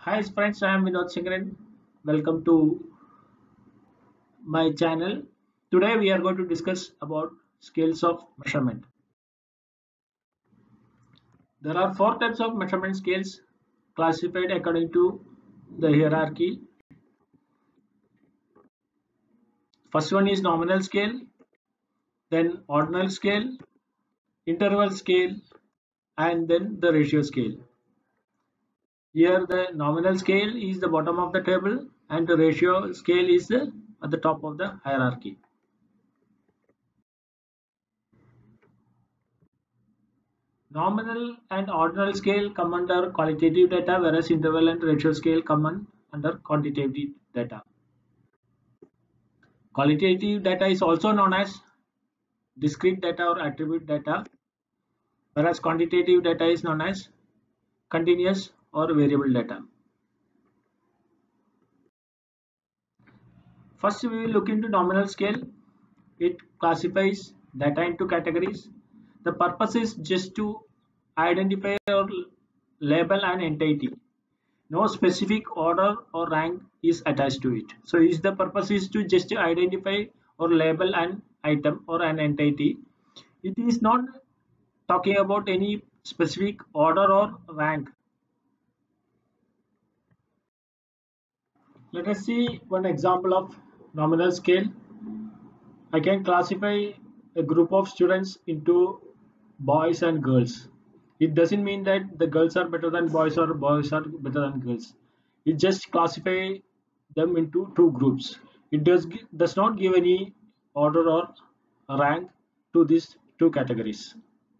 Hi friends, I am Vinod Singren. Welcome to my channel. Today we are going to discuss about scales of measurement. There are four types of measurement scales classified according to the hierarchy. First one is nominal scale, then ordinal scale, interval scale, and then the ratio scale. Here the nominal scale is the bottom of the table and the ratio scale is at the top of the hierarchy. Nominal and ordinal scale come under qualitative data, whereas interval and ratio scale come under quantitative data. Qualitative data is also known as discrete data or attribute data, whereas quantitative data is known as continuous or variable data. First, we will look into nominal scale. It classifies data into categories. The purpose is just to identify or label an entity. No specific order or rank is attached to it. So the purpose is to just identify or label an item or an entity. It is not talking about any specific order or rank. Let us see one example of nominal scale. I can classify a group of students into boys and girls. It doesn't mean that the girls are better than boys or boys are better than girls. It just classify them into two groups. It does not give any order or rank to these two categories.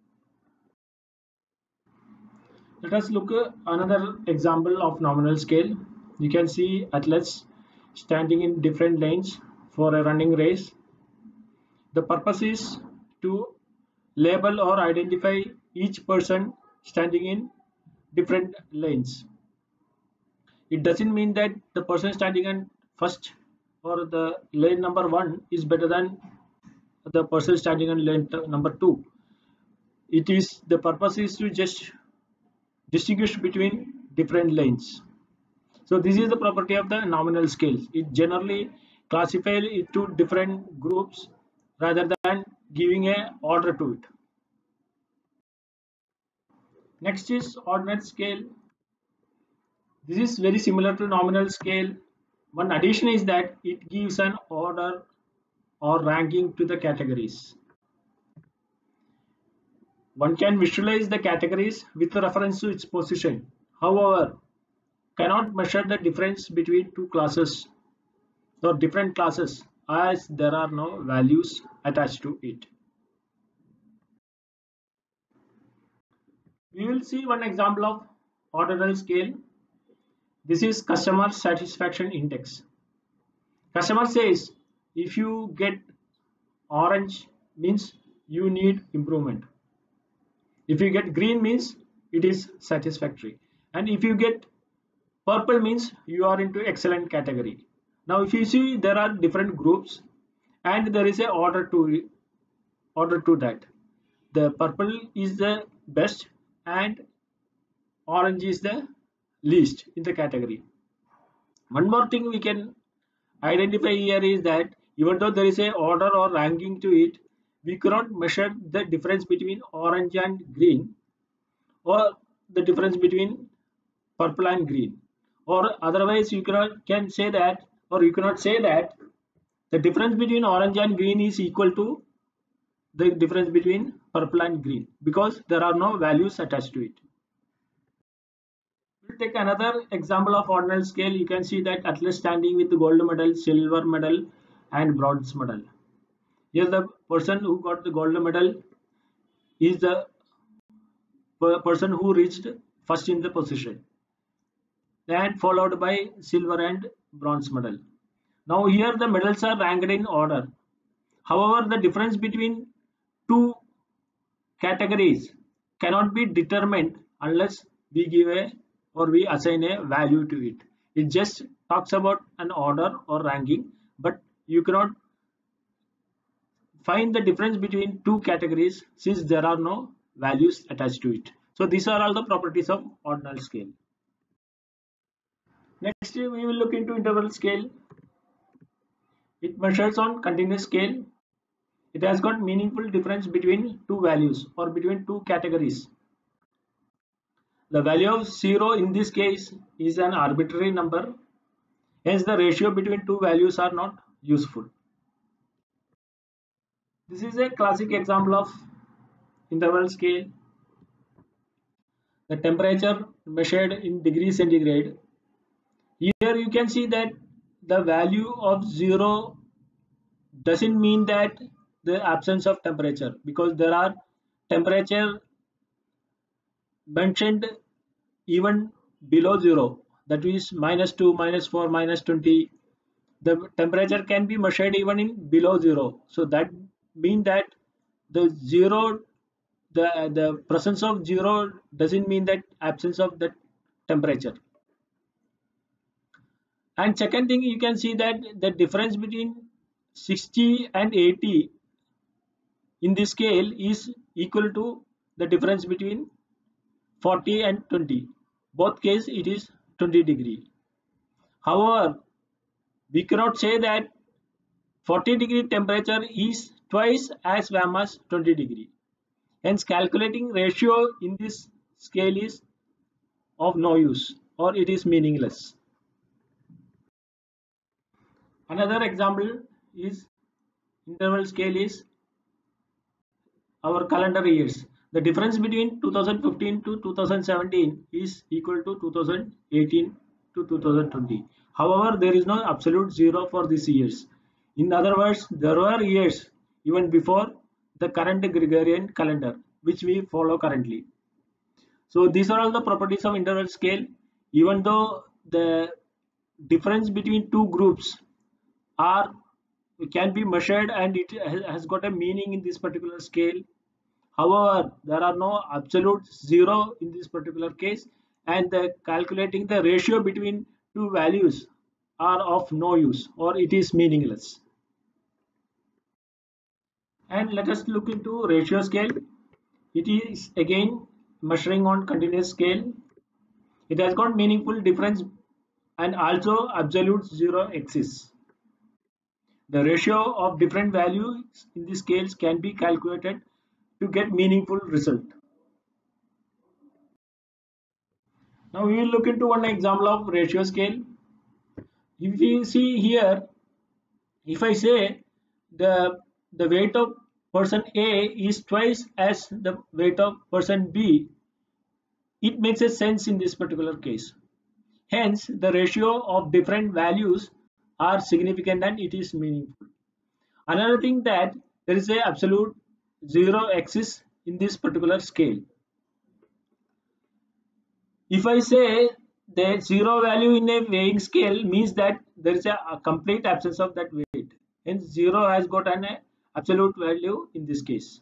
Let us look at another example of nominal scale. You can see athletes standing in different lanes for a running race. The purpose is to label or identify each person standing in different lanes. It doesn't mean that the person standing in first or the lane number 1 is better than the person standing in lane number 2. It is the purpose is to just distinguish between different lanes. So this is the property of the nominal scale. It generally classifies it to different groups rather than giving a order to it. Next is ordinate scale. This is very similar to nominal scale. One addition is that it gives an order or ranking to the categories. One can visualize the categories with reference to its position. However, cannot measure the difference between two classes or different classes as there are no values attached to it. We will see one example of ordinal scale. This is customer satisfaction index. Customer says if you get orange means you need improvement. If you get green means it is satisfactory. And if you get purple means you are into excellent category. Now if you see there are different groups and there is a order to that. The purple is the best and orange is the least in the category. One more thing we can identify here is that even though there is a order or ranking to it, we cannot measure the difference between orange and green or the difference between purple and green, or otherwise you can say that, or you cannot say that the difference between orange and green is equal to the difference between purple and green because there are no values attached to it. We'll take another example of ordinal scale. You can see that athletes standing with the gold medal, silver medal, and bronze medal. Here the person who got the gold medal is the person who reached first in the position, and followed by silver and bronze medal. Now here the medals are ranked in order. However, the difference between two categories cannot be determined unless we give a or we assign a value to it. It just talks about an order or ranking, but you cannot find the difference between two categories since there are no values attached to it. So these are all the properties of ordinal scale. Next, we will look into interval scale. It measures on continuous scale. It has got meaningful difference between two values or between two categories. The value of 0 in this case is an arbitrary number, hence the ratio between two values are not useful. This is a classic example of interval scale. The temperature measured in degrees centigrade. Here you can see that the value of 0 doesn't mean that the absence of temperature, because there are temperature mentioned even below 0, that is -2, -4, -20. The temperature can be measured even in below 0, so that means that the 0, the presence of 0 doesn't mean that absence of the temperature. And second thing, you can see that the difference between 60 and 80 in this scale is equal to the difference between 40 and 20. Both case it is 20 degree. However, we cannot say that 40-degree temperature is twice as warm as 20 degree. Hence, calculating ratio in this scale is of no use, or it is meaningless. Another example is interval scale is our calendar years. The difference between 2015 to 2017 is equal to 2018 to 2020. However, there is no absolute zero for these years. In other words, there were years even before the current Gregorian calendar, which we follow currently. So these are all the properties of interval scale. Even though the difference between two groups are can be measured and it has got a meaning in this particular scale. However, there are no absolute zero in this particular case, and calculating the ratio between two values are of no use, or it is meaningless. And let us look into ratio scale. It is again measuring on continuous scale. It has got meaningful difference and also absolute zero exists. The ratio of different values in the scales can be calculated to get meaningful result. Now we will look into one example of ratio scale. If you see here, if I say the weight of person A is twice as the weight of person B, it makes a sense in this particular case. Hence, the ratio of different values are significant and it is meaningful. Another thing that there is a absolute zero exists in this particular scale. If I say the zero value in a weighing scale means that there is a complete absence of that weight. Hence, zero has got an absolute value in this case.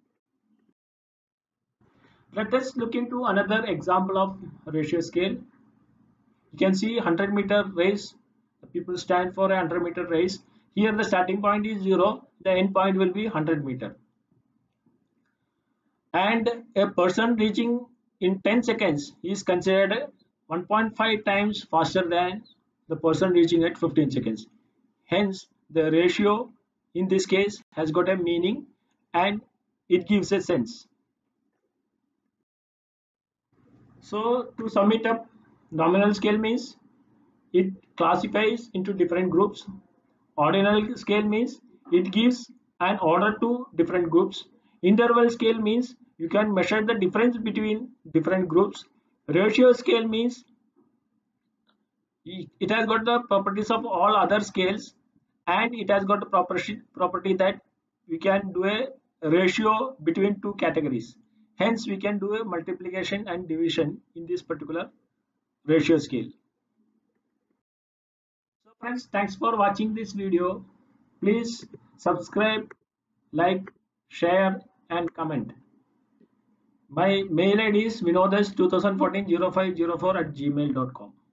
Let us look into another example of ratio scale. You can see 100-meter race. People stand for a 100-meter race. Here the starting point is 0. The end point will be 100 meter. And a person reaching in 10 seconds is considered 1.5 times faster than the person reaching at 15 seconds. Hence, the ratio in this case has got a meaning and it gives a sense. So, to sum it up, nominal scale means it classifies into different groups. Ordinal scale means it gives an order to different groups. Interval scale means you can measure the difference between different groups. Ratio scale means it has got the properties of all other scales, and it has got a property that we can do a ratio between two categories. Hence, we can do a multiplication and division in this particular ratio scale. So friends, thanks for watching this video. Please subscribe, like, share and comment. My mail ID is vinodas20140504@gmail.com.